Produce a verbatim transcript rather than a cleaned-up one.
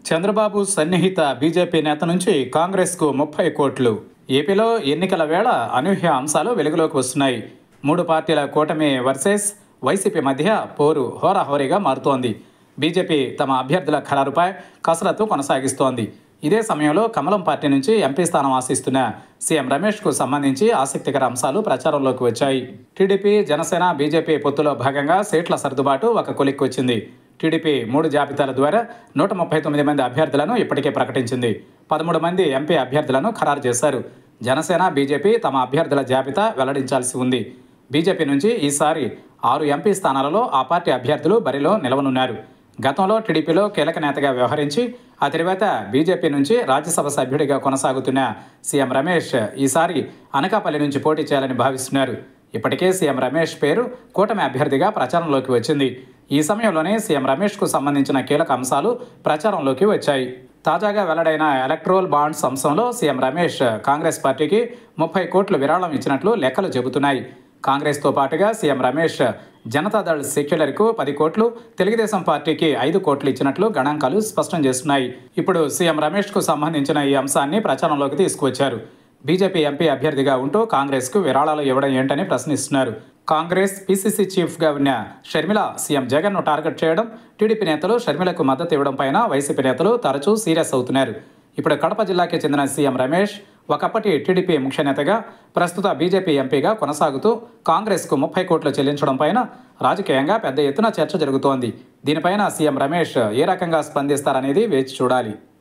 చంద్రబాబు సన్నిహిత బీజేపీ నేత నుంచి కాంగ్రెస్కు ముప్పై కోట్లు. ఏపీలో ఎన్నికల వేళ అనూహ్య అంశాలు వెలుగులోకి వస్తున్నాయి. మూడు పార్టీల కూటమి వర్సెస్ వైసీపీ మధ్య పోరు హోరాహోరీగా మారుతోంది. బీజేపీ తమ అభ్యర్థుల ఖరారుపై కసరత్తు కొనసాగిస్తోంది. ఇదే సమయంలో కమలం పార్టీ నుంచి ఎంపీ స్థానం ఆశిస్తున్న సీఎం రమేష్కు సంబంధించి ఆసక్తికర అంశాలు ప్రచారంలోకి వచ్చాయి. టీడీపీ, జనసేన, బీజేపీ పొత్తులో భాగంగా సీట్ల సర్దుబాటు ఒక కొలిక్కి వచ్చింది. టీడీపీ మూడు జాబితాల ద్వారా నూట ముప్పై తొమ్మిది మంది అభ్యర్థులను ఇప్పటికే ప్రకటించింది. పదమూడు మంది ఎంపీ అభ్యర్థులను ఖరారు చేశారు. జనసేన, బీజేపీ తమ అభ్యర్థుల జాబితా వెల్లడించాల్సి ఉంది. బీజేపీ నుంచి ఈసారి ఆరు ఎంపీ స్థానాలలో ఆ పార్టీ అభ్యర్థులు బరిలో నిలవనున్నారు. గతంలో టీడీపీలో కీలక నేతగా వ్యవహరించి ఆ తర్వాత బీజేపీ నుంచి రాజ్యసభ సభ్యుడిగా కొనసాగుతున్న సీఎం రమేష్ ఈసారి అనకాపల్లి నుంచి పోటీ చేయాలని భావిస్తున్నారు. ఇప్పటికే సీఎం రమేష్ పేరు కూటమి అభ్యర్థిగా ప్రచారంలోకి వచ్చింది. ఈ సమయంలోనే సీఎం రమేష్కు సంబంధించిన కీలక అంశాలు ప్రచారంలోకి వచ్చాయి. తాజాగా వెల్లడైన ఎలక్ట్రోల్ బాండ్స్ అంశంలో సీఎం రమేష్ కాంగ్రెస్ పార్టీకి ముప్పై కోట్లు విరాళం ఇచ్చినట్లు లెక్కలు చెబుతున్నాయి. కాంగ్రెస్తో పాటుగా సీఎం రమేష్ జనతాదళ్ సెక్యులర్కు పది కోట్లు, తెలుగుదేశం పార్టీకి ఐదు కోట్లు ఇచ్చినట్లు గణాంకాలు స్పష్టం చేస్తున్నాయి. ఇప్పుడు సీఎం రమేష్కు సంబంధించిన ఈ అంశాన్ని ప్రచారంలోకి తీసుకువచ్చారు. బీజేపీ ఎంపీ అభ్యర్థిగా ఉంటూ కాంగ్రెస్కు విరాళాలు ఇవ్వడం ఏంటని ప్రశ్నిస్తున్నారు. కాంగ్రెస్ పీసీసీ చీఫ్గా ఉన్న షర్మిల సీఎం జగన్ను టార్గెట్ చేయడం, టీడీపీ నేతలు షర్మిలకు మద్దతు ఇవ్వడం పైన వైసీపీ నేతలు తరచూ సీరియస్ అవుతున్నారు. ఇప్పుడు కడప జిల్లాకి చెందిన సీఎం రమేష్ ఒకప్పటి టీడీపీ ముఖ్య నేతగా, ప్రస్తుత బీజేపీ ఎంపీగా కొనసాగుతూ కాంగ్రెస్కు ముప్పై కోట్లు చెల్లించడం పైన రాజకీయంగా పెద్ద ఎత్తున చర్చ జరుగుతోంది. దీనిపైన సీఎం రమేష్ ఏ రకంగా స్పందిస్తారనేది వేచి చూడాలి.